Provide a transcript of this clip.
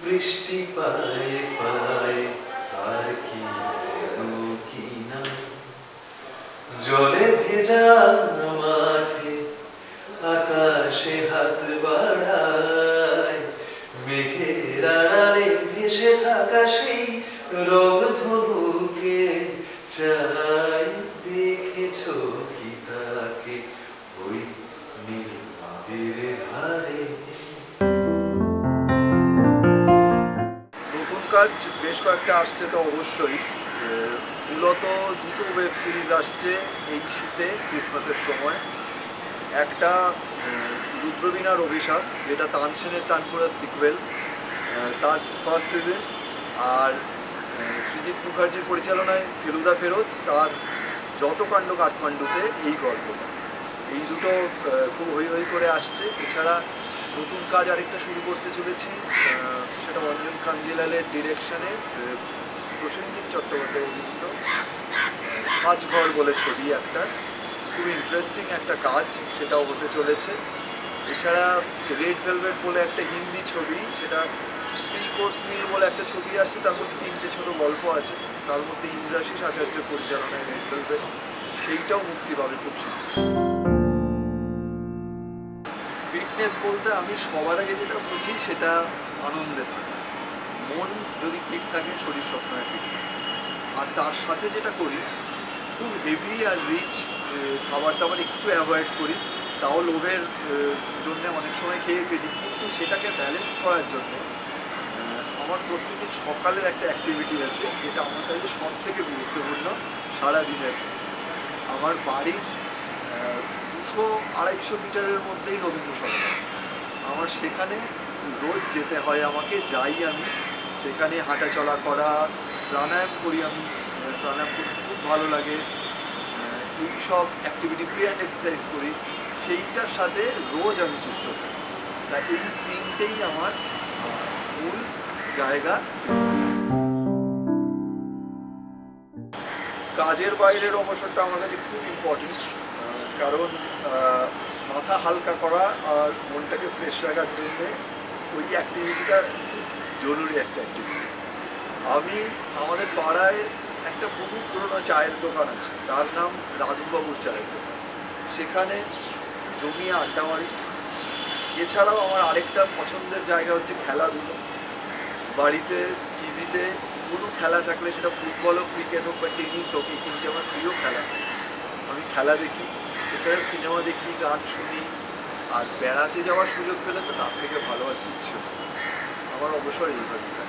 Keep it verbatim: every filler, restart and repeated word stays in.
বৃষ্টি পায়ে পায়ে তার কি যেন কি না জলে ভেজা মাঠে আকাশে হাত বাড়ায় মেঘের আড়ালে ভেসে থাকা সেই রংধনুকে চাই দেখেছো কি তাকে ওই নীল নদীর ধারে। নতুন কাজ বেশ কয়েকটা আসছে তো অবশ্যই, মূলত দুটো ওয়েব সিরিজ আসছে এই শীতে ক্রিসমাসের সময়। একটা রুদ্রবীণার অভিশাপ, যেটা তানসেনের তানপুরার সিকুয়েল, তার ফার্স্ট সিজন, আর সৃজিত মুখার্জির পরিচালনায় ফেলুদা ফেরত তার যত কাণ্ড কাঠমান্ডুতে এই গল্পটা। এই দুটো খুব হই হই করে আসছে। এছাড়া নতুন কাজ আরেকটা শুরু করতে চলেছি, সেটা অঞ্জন কাঞ্জিলালের ডিরেকশনে প্রসেনজিৎ চট্টোপাধ্যায় অভিনীত সাজঘর বলে ছবি, একটা খুব ইন্টারেস্টিং একটা কাজ, সেটাও হতে চলেছে। এছাড়া রেড ভেলভেট বলে একটা হিন্দি ছবি, সেটা থ্রি কোর্স মিল বলে একটা ছবি আসছে, তার মধ্যে তিনটে ছোট গল্প আছে, তার মধ্যে ইন্দ্রাশিস আচার্য পরিচালনায় রেড ভেলভেট, সেইটাও মুক্তি পাবে খুব শীঘ্র। ফিটনেস বলতে আমি সবার আগে যেটা বুঝি সেটা আনন্দে থাকে। মন যদি ফিট থাকে শরীর সবসময় ফিট থাকে। আর তার সাথে যেটা করি, খুব হেভি আর রিচ খাবার দাবার একটু অ্যাভয়েড করি, তাও লোভের জন্যে অনেক সময় খেয়ে ফেলি, কিন্তু সেটাকে ব্যালেন্স করার জন্যে আমার প্রত্যেকদিন সকালের একটা অ্যাক্টিভিটি আছে, যেটা আমার কাছে সব থেকে গুরুত্বপূর্ণ সারাদিনের। আমার বাড়ির দুশো আড়াইশো মিটারের মধ্যেই রবীন্দ্র সরোবর, আমার সেখানে রোজ যেতে হয় আমাকে, যাই আমি সেখানে হাঁটা চলা করা, প্রাণায়াম করি, আমি প্রাণায়াম করতে খুব ভালো লাগে, এই সব অ্যাক্টিভিটি ফ্রি হ্যান্ড এক্সারসাইজ করি, সেইটার সাথে রোজ আমি যুক্ত থাকি। তাই এই তিনটেই আমার মূল জায়গা। কাজের বাইরের অবসরটা আমার কাছে খুব ইম্পর্টেন্ট, কারণ মাথা হালকা করা আর মনটাকে ফ্রেশ রাখার জন্যে ওই অ্যাক্টিভিটিটা খুব জরুরি একটা অ্যাক্টিভিটি। আমি আমাদের পাড়ায় একটা বহু পুরোনো চায়ের দোকান আছে, তার নাম রাধুবাবুর চায়ের দোকান, সেখানে জমিয়ে আড্ডা মারি। এছাড়াও আমার আরেকটা পছন্দের জায়গা হচ্ছে খেলাধুলো। বাড়িতে টিভিতে কোনো খেলা থাকলে, সেটা ফুটবল হোক, ক্রিকেট হোক বা টেনিস হোক, এই তিনটে আমার প্রিয় খেলা, আমি খেলা দেখি। এছাড়া সিনেমা দেখি, গান শুনি, আর বেড়াতে যাওয়ার সুযোগ পেলে তো তার থেকে ভালো আর কিচ্ছু। আমার অবসর এইভাবে।